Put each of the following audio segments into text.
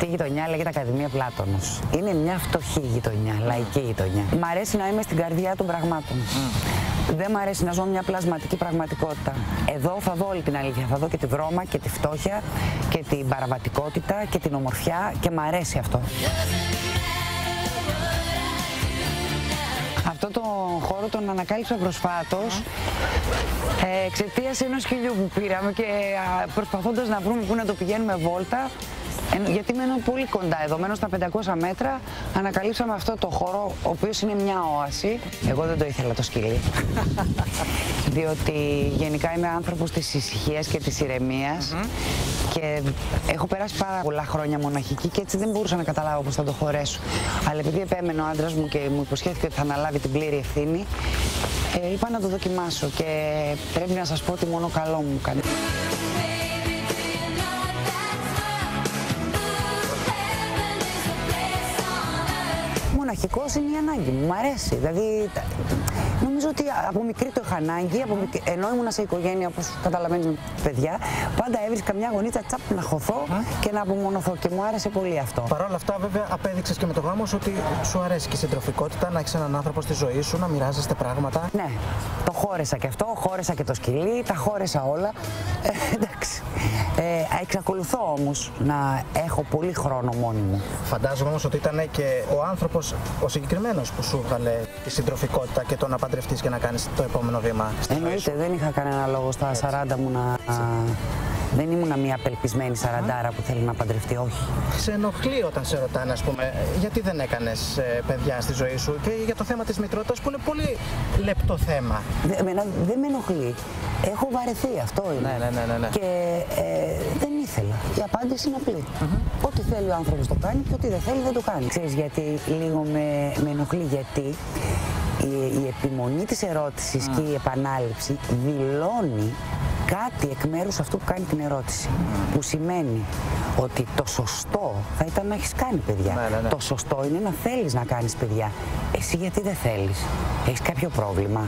Αυτή η γειτονιά λέγεται Ακαδημία Πλάτωνος. Είναι μια φτωχή γειτονιά, λαϊκή γειτονιά. Μ' αρέσει να είμαι στην καρδιά των πραγμάτων. Δεν μ' αρέσει να ζω μια πλασματική πραγματικότητα. Εδώ θα δω όλη την αλήθεια. Θα δω και τη βρώμα και τη φτώχεια και την παραβατικότητα και την ομορφιά και μ' αρέσει αυτό. Αυτό το χώρο τον ανακάλυψα προσφάτως εξαιτίας ενός σκυλιού που πήραμε και προσπαθώντας να βρούμε πού να το πηγαίνουμε βόλτα. Γιατί μένω πολύ κοντά εδώ, μένω στα 500 μέτρα, ανακαλύψαμε αυτό το χώρο, ο οποίος είναι μια όαση. Εγώ δεν το ήθελα το σκυλί, διότι γενικά είμαι άνθρωπος της ησυχίας και της ηρεμίας και έχω περάσει πάρα πολλά χρόνια μοναχική και έτσι δεν μπορούσα να καταλάβω πώς θα το χωρέσω. Αλλά επειδή επέμενε ο άντρας μου και μου υποσχέθηκε ότι θα αναλάβει την πλήρη ευθύνη, είπα να το δοκιμάσω και πρέπει να σας πω ότι μόνο καλό μου κάνει. Μοναχικός είναι η ανάγκη μου, μου αρέσει. Δηλαδή, νομίζω ότι από μικρή το είχα ανάγκη, ενώ ήμουν σε οικογένεια, όπως καταλαβαίνεις, με παιδιά, πάντα έβρισκα μια γωνίτσα τσάπ να χωθώ και να απομονωθώ και μου άρεσε πολύ αυτό. Παρ' όλα αυτά, βέβαια, απέδειξες και με το γάμο σου ότι σου αρέσει και η συντροφικότητα, να έχεις έναν άνθρωπο στη ζωή σου, να μοιράζεστε πράγματα. Ναι, το χώρεσα και αυτό, χώρεσα και το σκυλί, τα χώρεσα όλα. Εντάξει. Εξακολουθώ όμως να έχω πολύ χρόνο μόνη μου. Φαντάζομαι όμως ότι ήταν και ο άνθρωπος, ο συγκεκριμένος, που σου έβγαλε τη συντροφικότητα και το να παντρευτείς και να κάνεις το επόμενο βήμα. Εννοείται, δεν είχα κανένα λόγο στα 40 μου να... Δεν ήμουνα μια απελπισμένη σαραντάρα που θέλει να παντρευτεί, όχι. Σε ενοχλεί όταν σε ρωτάνε, ας πούμε, γιατί δεν έκανες παιδιά στη ζωή σου και για το θέμα της μητρότητας που είναι πολύ λεπτό θέμα. Δεν με ενοχλεί. Έχω βαρεθεί, αυτό είναι. Ναι. Και δεν ήθελα. Η απάντηση είναι απλή. Ό,τι θέλει ο άνθρωπος το κάνει και ό,τι δεν θέλει δεν το κάνει. Ξέρεις γιατί λίγο με ενοχλεί, γιατί η επιμονή της ερώτησης και η επανάληψη δηλώνει κάτι εκ μέρους αυτού που κάνει την ερώτηση. Που σημαίνει ότι το σωστό θα ήταν να έχεις κάνει παιδιά. Το σωστό είναι να θέλεις να κάνεις παιδιά. Εσύ γιατί δεν θέλεις? Έχεις κάποιο πρόβλημα?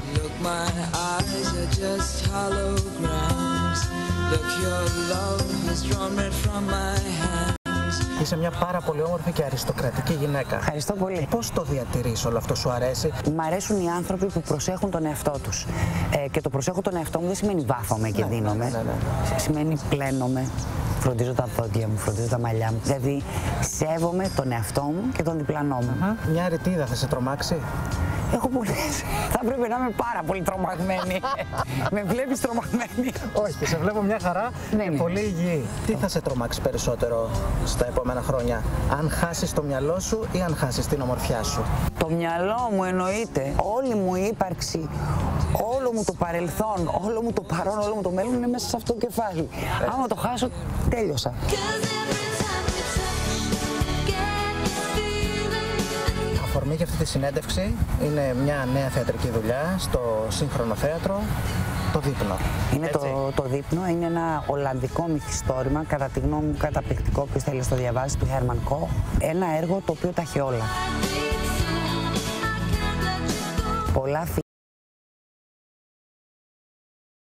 Είσαι μια πάρα πολύ όμορφη και αριστοκρατική γυναίκα. Ευχαριστώ πολύ. Πώς το διατηρείς όλο αυτό, σου αρέσει? Μ' αρέσουν οι άνθρωποι που προσέχουν τον εαυτό τους. Και το προσέχω τον εαυτό μου δεν σημαίνει βάφομαι και δίνομαι. Σημαίνει πλένομαι, φροντίζω τα δόντια μου, φροντίζω τα μαλλιά μου. Δηλαδή σέβομαι τον εαυτό μου και τον διπλανό μου. Μια ρητίδα θα σε τρομάξει? Έχω πολλές. Θα πρέπει να είμαι πάρα πολύ τρομαγμένη. Με βλέπεις τρομαγμένη? Όχι, σε βλέπω μια χαρά και πολύ υγιή. Τι θα σε τρομάξει περισσότερο στα επόμενα χρόνια? Αν χάσεις το μυαλό σου ή αν χάσεις την ομορφιά σου? Το μυαλό μου εννοείται. Όλη μου η ύπαρξη, όλο μου το παρελθόν, όλο μου το παρόν, όλο μου το μέλλον είναι μέσα σε αυτό το κεφάλι. Άμα το χάσω, τέλειωσα. Αφορμή για αυτή τη συνέντευξη είναι μια νέα θεατρική δουλειά στο Σύγχρονο Θέατρο, το Δείπνο. Είναι το Δείπνο, είναι ένα ολλανδικό μυθιστόρημα, κατά τη γνώμη μου καταπληκτικό, όποιος θέλει να το διαβάσει, του Χέρμαν Κόχ. Ένα έργο το οποίο τα έχει όλα. Πολλά